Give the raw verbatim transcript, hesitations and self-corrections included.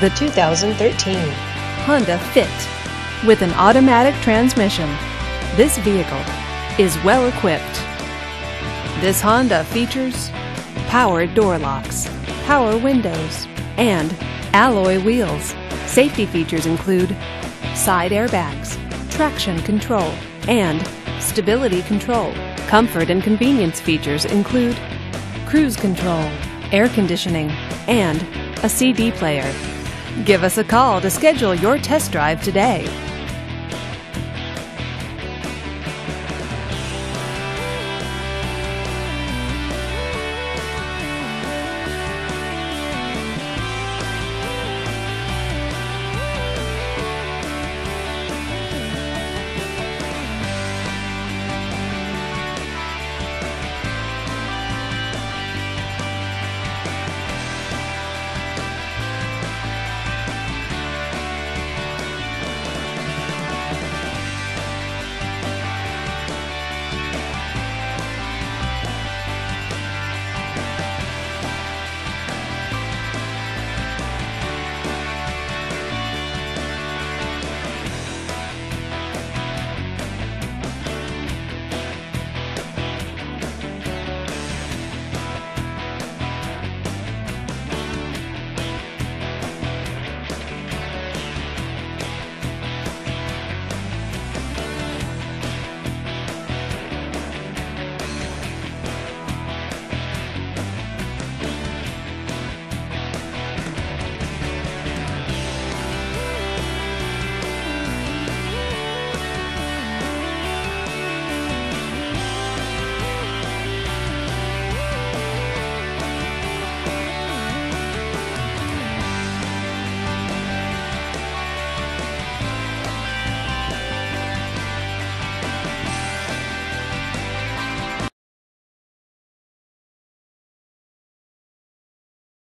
the two thousand thirteen Honda Fit. With an automatic transmission, this vehicle is well equipped. This Honda features power door locks, power windows, and alloy wheels. Safety features include side airbags, traction control, and stability control. Comfort and convenience features include cruise control, air conditioning, and a C D player. Give us a call to schedule your test drive today.